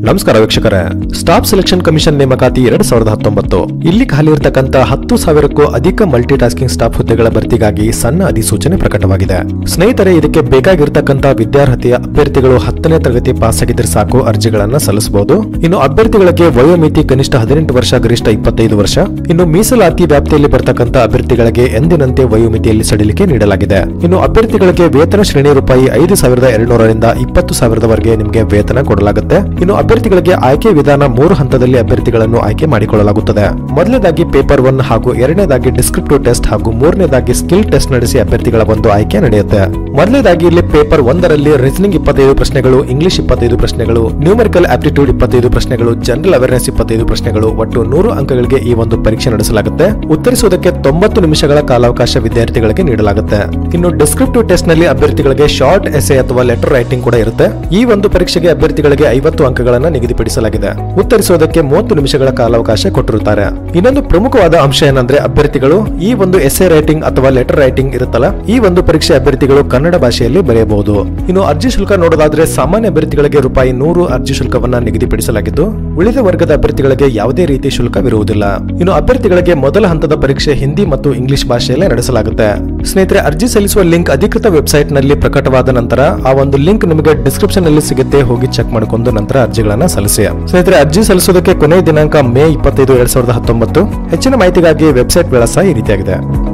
ನಮಸ್ಕಾರ ವೀಕ್ಷಕರೇ, staff selection commission ನೇಮಕಾತಿ 2019 ಇಲ್ಲಿ ಖಾಲಿ ಇರತಕ್ಕಂತ 10,000ಕ್ಕೂ ಅಧಿಕ ಮಲ್ಟಿ ಟಾಸ್ಕಿಂಗ್ ಸ್ಟಾಫ್ ಹುದ್ದೆಗಳ ಭರ್ತಿಗಾಗಿ ಸಣ್ಣ ಅಧಿಸೂಚನೆ ಪ್ರಕಟವಾಗಿದೆ. ಸ್ನೇಹಿತರೆ, ಇದಕ್ಕೆ ಬೇಕಾಗಿರತಕ್ಕಂತ ವಿದ್ಯಾರ್ಥಿಯ ಅಭ್ಯರ್ಥಿಗಳು 10ನೇ ತರಗತಿ ಪಾಸ್ ಆಗಿದ್ರೆ ಸಾಕು ಅರ್ಜಿಗಳನ್ನ ಸಲ್ಲಿಸಬಹುದು. ಇನ್ನು ಅಭ್ಯರ್ಥಿಗಳಿಗೆ ವಯೋಮಿತಿ ಕನಿಷ್ಠ 18 ವರ್ಷ, ಗರಿಷ್ಠ 25 ವರ್ಷ. ಇನ್ನು ಮೀಸಲಾತಿ ವ್ಯಾಪ್ತಿಯಲ್ಲಿ ಬರತಕ್ಕಂತ ಅಭ್ಯರ್ಥಿಗಳಿಗೆ ಎಂದಿನಂತೆ ವಯೋಮಿತಿಯಲ್ಲಿ ಸಡಿಲಿಕೆ ನೀಡಲಾಗಿದೆ. ಇನ್ನು ಅಭ್ಯರ್ಥಿಗಳಿಗೆ ವೇತನ ಶ್ರೇಣಿ ರೂಪಾಯಿ 5,200 ರಿಂದ 20,000 ನಿಮಗೆ ವೇತನ ಕೊಡಲಾಗುತ್ತೆ. ಇನ್ನು ಅಭ್ಯರ್ಥಿಗಳಿಗೆ ಆಯ್ಕೆ ವಿಧಾನ 3 ಹಂತದಲ್ಲಿ ಅಭ್ಯರ್ಥಿಗಳನ್ನು ಆಯ್ಕೆ ಮಾಡಿಕೊಳ್ಳಲಾಗುತ್ತದೆ. ಮೊದಲನೇದಾಗಿ ಪೇಪರ್ 1 ಹಾಗೂ ಎರಡನೇದಾಗಿ ಡಿಸ್ಕ್ರಿಪ್ಟಿವ್ ಟೆಸ್ಟ್ ಹಾಗೂ ಮೂರನೇದಾಗಿ ಸ್ಕಿಲ್ ಟೆಸ್ಟ್ ನಡೆಸಿ ಅಭ್ಯರ್ಥಿಗಳ ಒಂದು ಆಯ್ಕೆ ನಡೆಯುತ್ತೆ. ಮೊದಲನೇದಾಗಿ ಇಲ್ಲಿ ಪೇಪರ್ 1ರಲ್ಲಿ ರೀಸನಿಂಗ್ 25 ಪ್ರಶ್ನೆಗಳು, ಇಂಗ್ಲಿಷ್ 25 ಪ್ರಶ್ನೆಗಳು, ನ್ಯೂಮೆರಿಕಲ್ ಆಪ್ಟಿಟ್ಯೂಡ್ 25 ಪ್ರಶ್ನೆಗಳು, ಜನರಲ್ ಅವೇರ್ನೆಸ್ 25 ಪ್ರಶ್ನೆಗಳು, ಒಟ್ಟು 100 ಅಂಕಗಳಿಗೆ ಈ ಒಂದು ಪರೀಕ್ಷೆ ನಡೆಸಲಾಗುತ್ತೆ. ಉತ್ತರಿಸುವುದಕ್ಕೆ 90 ನಿಮಿಷಗಳ ಕಾಲಾವಕಾಶ ವಿದ್ಯಾರ್ಥಿಗಳಿಗೆ ನೀಡಲಾಗುತ್ತೆ. ಇನ್ನು ಡಿಸ್ಕ್ರಿಪ್ಟಿವ್ ಟೆಸ್ಟ್ ನಲ್ಲಿ ಅಭ್ಯರ್ಥಿಗಳಿಗೆ ಶಾರ್ಟ್ ಎಸೆ ಅಥವಾ ಲೆಟರ್ ರೈಟಿಂಗ್ ಕೂಡ ಇರುತ್ತೆ. ಈ ಒಂದು ಪರೀಕ್ಷೆಗೆ ಅಭ್ಯರ್ಥಿಗಳಿಗೆ 50 ಅಂಕಗಳನ್ನು ನಿಗದಿಪಡಿಸಲಾಗಿದೆ. ಉತ್ತರಿಸುವುದಕ್ಕೆ 30 ನಿಮಿಷಗಳ ಕಾಲಾವಕಾಶ ಕೊಟ್ಟಿರುತ್ತಾರೆ. ಇನ್ನೊಂದು ಪ್ರಮುಖವಾದ ಅಂಶ ಏನಂದ್ರೆ, ಅಭ್ಯರ್ಥಿಗಳು ಈ ಒಂದು ಎಸೆ ರೈಟಿಂಗ್ ಅಥವಾ ಲೆಟರ್ ರೈಟಿಂಗ್ ಇರುತ್ತಲ್ಲ, ಈ ಒಂದು ಪರೀಕ್ಷೆ ಅಭ್ಯರ್ಥಿಗಳು ಕನ್ನಡ ಭಾಷೆಯಲ್ಲಿ ಬರೆಯಬಹುದು. ಇನ್ನು ಅರ್ಜಿ ಶುಲ್ಕ ನೋಡೋದಾದ್ರೆ, ಸಾಮಾನ್ಯ ಅಭ್ಯರ್ಥಿಗಳಿಗೆ ರೂಪಾಯಿ 100 ಅರ್ಜಿ ಶುಲ್ಕವನ್ನ ನಿಗದಿಪಡಿಸಲಾಗಿದ್ದು, ಉಳಿದ ವರ್ಗದ ಅಭ್ಯರ್ಥಿಗಳಿಗೆ ಯಾವುದೇ ರೀತಿ ಶುಲ್ಕವಿರುವುದಿಲ್ಲ. ಇನ್ನು ಅಭ್ಯರ್ಥಿಗಳಿಗೆ ಮೊದಲ ಹಂತದ ಪರೀಕ್ಷೆ ಹಿಂದಿ ಮತ್ತು ಇಂಗ್ಲಿಷ್ ಭಾಷೆಯಲ್ಲೇ ನಡೆಸಲಾಗುತ್ತೆ. ಸ್ನೇಹಿತರೆ, ಅರ್ಜಿ ಸಲ್ಲಿಸುವ ಲಿಂಕ್ ಅಧಿಕೃತ ವೆಬ್ಸೈಟ್ ನಲ್ಲಿ ಪ್ರಕಟವಾದ ನಂತರ ಆ ಒಂದು ಲಿಂಕ್ ನಿಮಗೆ ಡಿಸ್ಕ್ರಿಪ್ಷನ್ ನಲ್ಲಿ ಸಿಗುತ್ತೆ. ಹೋಗಿ ಚೆಕ್ ಮಾಡಿಕೊಂಡು ನಂತರ ಅರ್ಜಿಗಳನ್ನ ಸಲ್ಲಿಸಿ. ಸ್ನೇಹಿತರೆ, ಅರ್ಜಿ ಸಲ್ಲಿಸುವುದಕ್ಕೆ ಕೊನೆಯ ದಿನಾಂಕ ಮೇ 25, 2019. ಹೆಚ್ಚಿನ ಮಾಹಿತಿಗಾಗಿ ವೆಬ್ಸೈಟ್ ವಿಳಾಸ ಈ ರೀತಿಯಾಗಿದೆ.